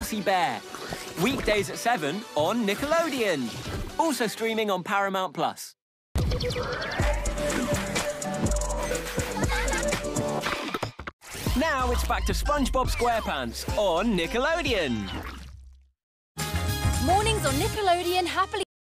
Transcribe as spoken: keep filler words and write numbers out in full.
bossy bear. Weekdays at seven on Nickelodeon. Also streaming on Paramount Plus. Now it's back to SpongeBob SquarePants on Nickelodeon. Mornings on Nickelodeon happily